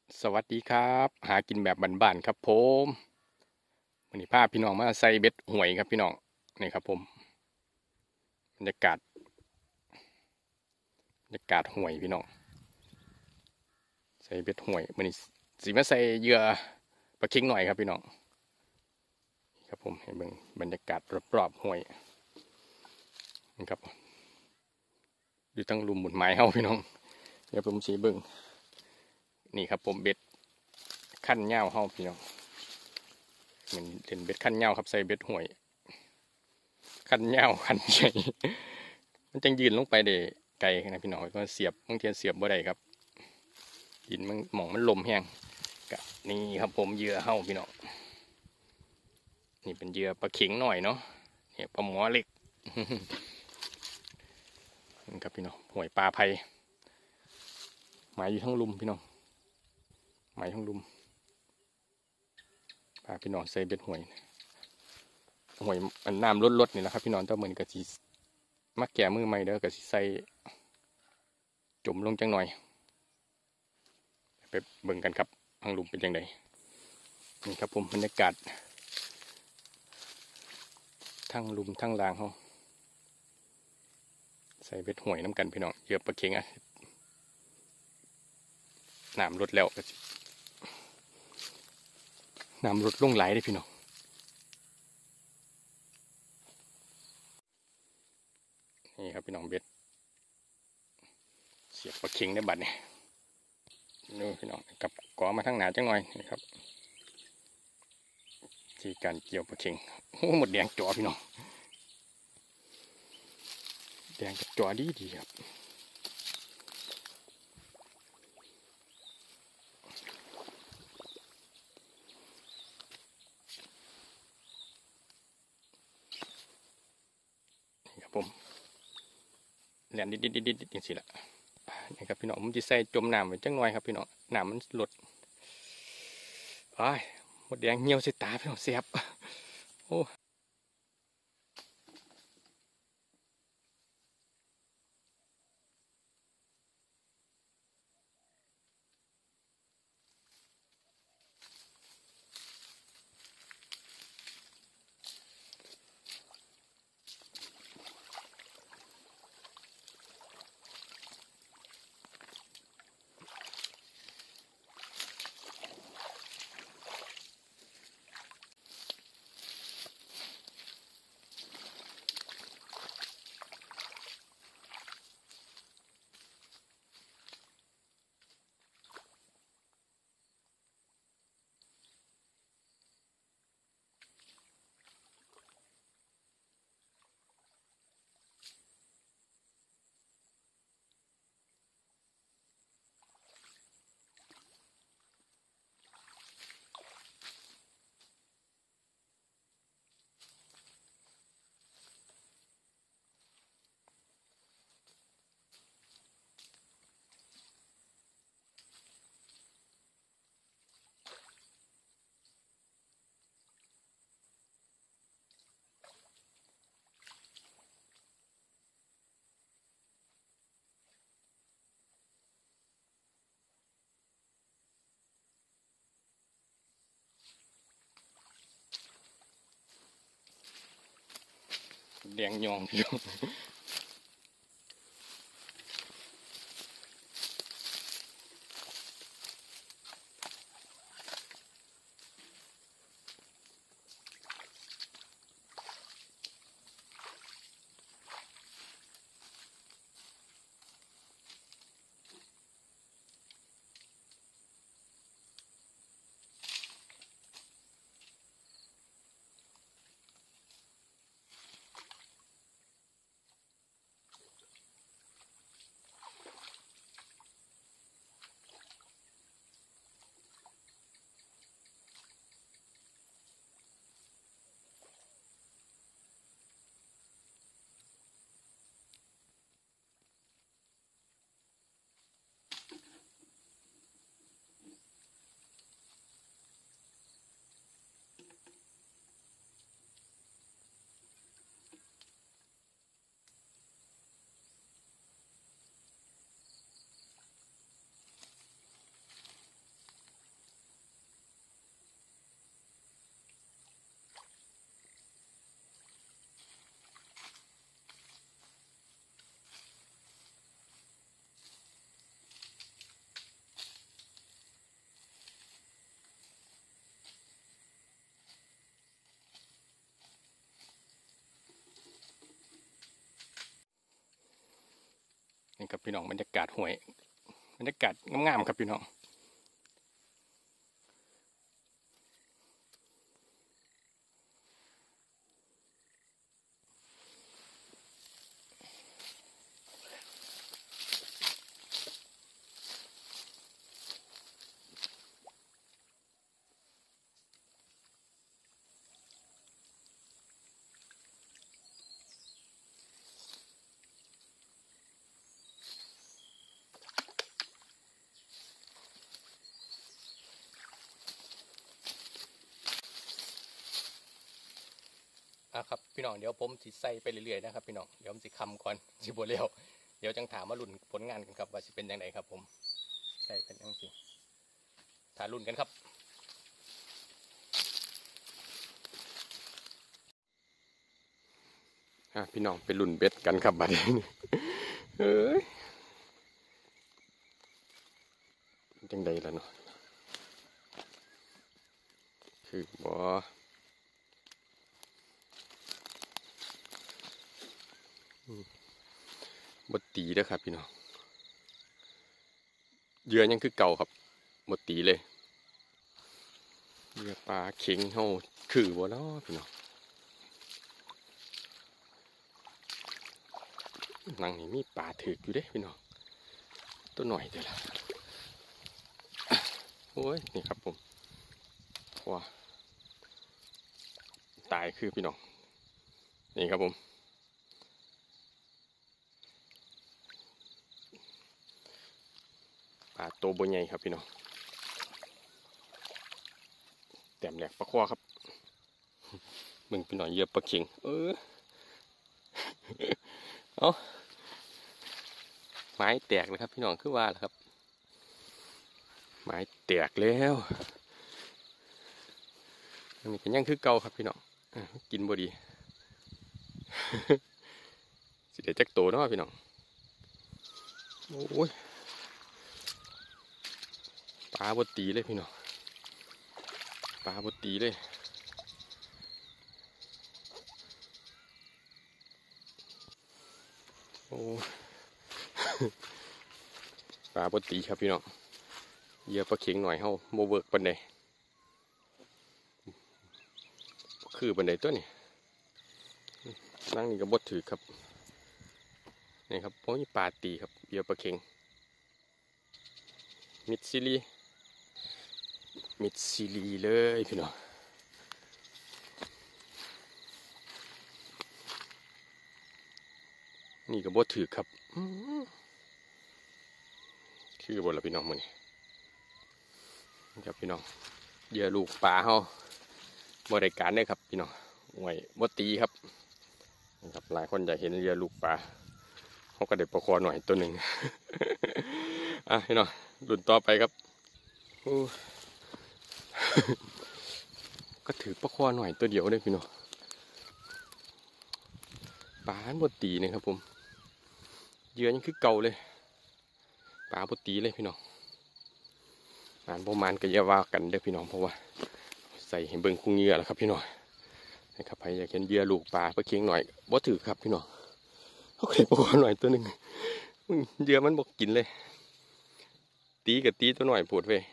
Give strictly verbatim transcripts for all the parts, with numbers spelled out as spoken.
สวัสดีครับหากินแบบบ้านๆครับผมวันนี้พาพี่น้องมาใส่เบ็ดหวยครับพี่น้องนี่ครับผมบรรยากาศบรรยากาศหวยพี่น้องใส่เบ็ดหวยวันนี้สีมาใส่เหยื่อปลาเค็งหน่อยครับพี่น้องครับผมให้เบิ่งบรรยากาศรอบๆหวยนี่ครับอยู่ตั้งลุมหมุนไม้เฮาพี่น้องเดี๋ยวผมสีเบิ่งนี่ครับผมเบ็ดขั้นเง่าเฮาพี่น้องเหมือนเล่นเบ็ดขั้นเง่าครับใส่เบ็ดหวยขั้นเง่าขั้นใหญ่มันจังยืนลงไปเด้ไกลนะพี่น้องก็เสียบบางทีเสียบบ่ได้ครับดินมันหมองมันลมแห้งกะนี่ครับผมเหยื่อเห่าพี่น้องนี่เป็นเหยื่อปลาเข็งหน่อยเนาะเนี่ยปลาหมอเล็กนี่ครับพี่น้องหวยปลาไผ่หมายอยู่ทั้งลุมพี่น้องหมายทั้งลุมปลาพี่น้องใส่เบ็ดหวยหวยมันน้ำลดๆนี่แหละครับพี่น้องต้องเหมือนกับสีมักแก่มือใหม่เด้อกับสีใส่จมลงจังหน่อยไปเบิ่งกันครับทั้งลุมเป็นยังไงนี่ครับผมบรรยากาศทั้งลุมทั้งรางเขาใส่เบ็ดหวยน้ำกันพี่น้องเหยื่อปลาเค็งอ่ะน้ำลดแล้วก็น้ำลดลงไหลได้พี่น้องนี่ครับพี่น้องเบ็ดเสียบปลาเค็งได้บัดนี่นี่พี่น้องกับกอมาทั้งหนาจังหน่อยนี่ครับที่การเกี่ยวปลาเค็งโอ้หมดแดงจ่อพี่น้องแดงกับจ่อดีดีครับนี่ครับผมแหลมดิดดิดดิดดิดอย่างสิละนี่ครับพี่น้องผมจะใส่จมน้ำไว้จังหน่อยครับพี่น้องน้ำมันลดไอ้หมดแดงเหี่ยวใส่ตาพี่น้องเสียบโอ้แดงยองพี่น้องนี่ครับพี่น้องบรรยากาศห้วยบรรยากาศงามๆครับพี่น้องครับพี่น้องเดี๋ยวผมสิใส่ไปเรื่อยๆนะครับพี่น้องเดี๋ยวผมสิคำก่อนสิบวเร็วเดี๋ยวจังถามมาลุ้นผลงานกันครับว่าสิเป็นยังไงครับผมใส่เป็นยังสิถามลุ้นกันครับพี่น้องไปลุ้นเบ็ดกันครับบัดนี้เฮ้ยจังใดล่ะเนาะคือบ่บดตีเด้อครับพี่น้องเหยื่อยังคือเก่าครับบดตีเลยเหยื่อปลาเข็งเฮาคือบ่เนาะพี่น้องนั่งนี่มีปลาถือกอยู่เด้พี่น้องตัวหน่อยเดี๋ยวละโอ้ยนี่ครับผมว้าตายคือพี่น้องนี่ครับผมปลาโตวบ่ใหญ่ครับพี่น้องแต้มแหลกปลาคว้าครับมึงพี่น้องเหยื่อปลาเข็งเออเอาไม้แตกเลยครับพี่น้องคือว่าล่ะครับไม้แตกแล้วอันนี้ก็ยังคือเก่าครับพี่น้องกินบ่ดีสิเดี๋ยวจักโตเนาะพี่น้องโอ้ยปลาบดตีเลยพี่น้องปลาบดตีเลยโอ้ปลาบดตีครับพี่น้องเหยื่อปลาเข็งหน่อยเฮาโมเวิร์กปันใดคือปันใดตัวนี้นั่งนี่ก็บดถือครับนี่ครับเพราะมีปลาตีครับเหยื่อปลาเข็งมิดซิลีมิดซิลีเลยพี่น้องนี่ก็บดถือครับคือบนละพี่น้องมือนี่ครับพี่น้องเหยื่อลูกปลาเฮาบริการได้ครับพี่น้องหวยบดตีครับนะครับหลายคนอยากเห็นเหยื่อลูกปลาเขาก็เด็ดปลาคอหน่อยตัวหนึ่งอ่ะพี่น้องรุ่นต่อไปครับก็ถือปลาคอหน่อยตัวเดียวเลยพี่น้องปลาบดตีนี่ครับผมเหยื่อยังคือเก่าเลยปลาบดตีเลยพี่น้องอ่านประมาณก็อย่าว่ากันเด้อพี่น้องเพราะว่าใส่เห็นเบิ่งคุ้งเหยื่อแล้วครับพี่น้องนะครับใครอยากเห็นเหยื่อลูกปลาปลาเค็งหน่อยบ่ถือครับพี่น้องเขาเคยปลาหน่อยตัวหนึ่งเหยื่อมันบอกกินเลยตีกับตีตัวหน่อยปวดเว้ย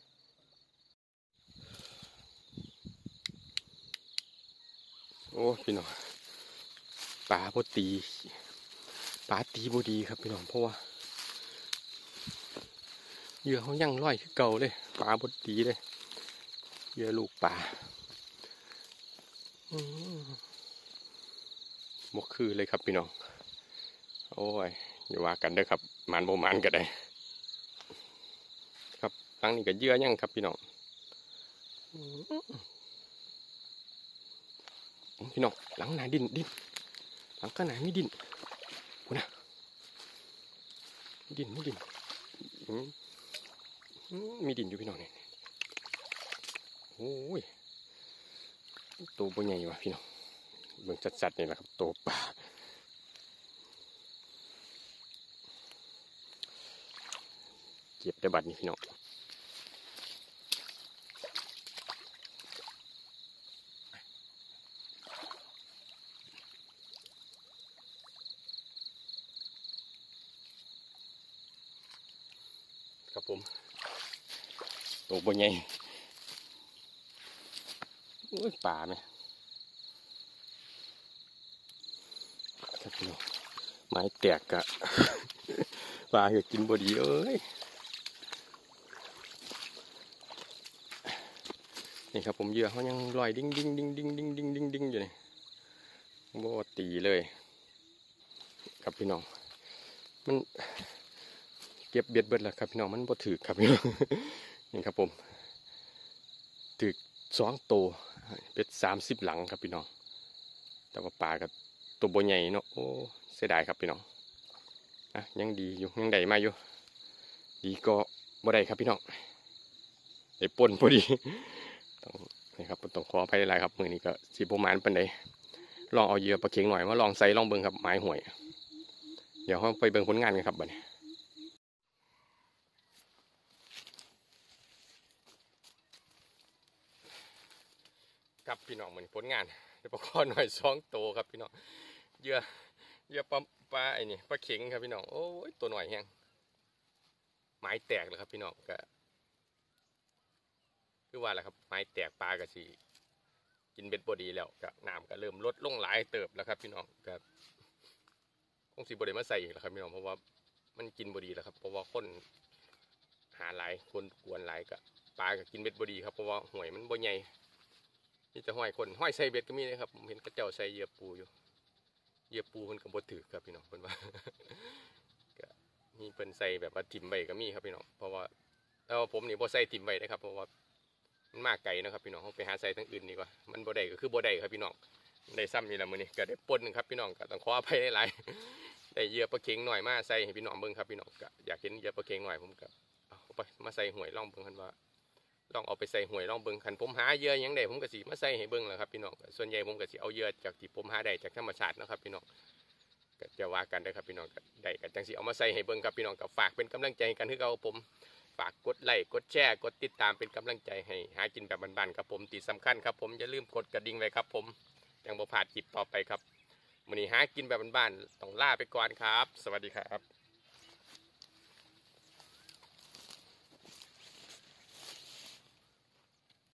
โอ้พี่น้องปลาบ่ตีปลาตีบ่ดีครับพี่น้องเพราะว่าเหยื่อเขายังลอยคือเก่าเลยปลาบดตีเลยเหยื่อลูกปลาบกคือเลยครับพี่น้องโอ้ยอย่าว่ากันเด้อครับมันโบมันก็ได้ครับตั้งนี่ก็เหยื่อยังครับพี่น้องพี่น้องหลังหนาดินดินหลังก็หนาไม่ดินกูนะดินไม่ดินมีดินอยู่พี่น้องเนี่ยโอ้ยตัวใหญ่ว่ะพี่น้องเบิ่งจัดๆนี่แหละครับตัวปลาเก็บได้บัดนี้พี่น้องตัวบ่ใหญ่โอ้ยป่าไหมครับพี่น้องไม้แตกกะ ปลาก็กินบ่ดีเอ้ยนี่ครับผมเหยื่อเขายังลอยดิ้งดิ้งดิ้งดิ้งดิ้งดิ้งดิ้งดิ้งอยู่นี่บ่ตีเลยครับพี่น้องมันเก็บเบ็ดเบิดแล้วครับพี่น้องมันบ่ถือครับพี่น้อง นี่ครับผมถือสองตัวเป็ดสามสิบหลังครับพี่น้องแต่ว่าปลากับตัวบ่ใหญ่เนาะโอ้เสียดายครับพี่น้องอ่ะยังดีอยู่ยังได้มาอยู่ดีก็บ่ได้ครับพี่น้องไอ้ป่นพอดีต้องนี่ครับต้องขออภัยหลายครับมือนี้ก็สิประมาณปานใดลองเอาเหยื่อปลาเข็งหน่อยมาลองใส่ลองเบิ่งครับหมายห่วยเดี๋ยวเราไปเบิ่งผลงานกันครับบัดนี้ครับพี่น้องเหมือนผลงานเดี๋ยวปลาคอหน่อยสองโตครับพี่น้องเหยื่อเหยื่อปลาปลาไอ้นี่ปลาเข็งครับพี่น้องโอ้ยตัวหน่อยแห้งไม้แตกเลยครับพี่น้องก็คือว่าแหละครับไม้แตกปลากระสีกินเบ็ดบดีแล้วก็น้ำก็เริ่มลดลงหลายเติบแล้วครับพี่น้องก็คงสีบดีมาใส่อีกแล้วครับพี่น้องเพราะว่ามันกินบดีแล้วครับเพราะว่าคนหาหลายคนกวนหลายก็ปลาก็กินเบ็ดบดีครับเพราะว่าห่วยมันบ่ใหญ่นี่จะห้อยคนห้อยใส่เบ็ดก็มีนะครับผมเห็นกระเจ้าใส่เหยื่อปูอยู่เหยื่อปูมันก็บ่ถือครับพี่น้องเพิ่นว่า ก็มีเพิ่นใส่แบบว่าถิ่มใบก็มีครับพี่น้องเพราะว่าแล้วผมนี่บ่ใส่ถิ่มใบนะครับเพราะว่ามันมากไกลนะครับพี่น้องเขาไปหาใส่ทั้งอื่นดีกว่ามันบ่ได้ก็คือบ่ได้ครับพี่น้องได้ซ้ำนี่แหละมื้อนี้ก็ได้ปนครับพี่น้องก็ต้องขออภัยหลายๆได้เหยื่อปลาเข็งหน่อยมาใส่ให้พี่น้องเบิ่งครับพี่น้องก็อยากเห็นเหยื่อปลาเข็งหน่อยผมก็เอาไปมาใส่หวยลองเบิ่งกันว่าลองเอาไปใส่หวยลองเบิ่งคันผมหาเหยื่อยังได้ผมก็สิมาใส่ให้เบิ่งแหละครับพี่น้องส่วนใหญ่ผมก็สิเอาเหยื่อจากที่ผมหาได้จากธรรมชาตินะครับพี่น้องก็จะว่ากันได้ครับพี่น้องได้กันจังสิเอามาใส่ให้เบิ่งครับพี่น้องก็ฝากเป็นกำลังใจกันให้เราผมฝากกดไลค์กดแชร์กดติดตามเป็นกำลังใจให้หากินแบบบ้านๆครับผมที่สำคัญครับผมอย่าลืมกดกระดิ่งไว้ครับผมยังบ่พลาดคลิปต่อไปครับมื้อนี้หากินแบบบ้านๆต้องลาไปก่อนครับสวัสดีครับ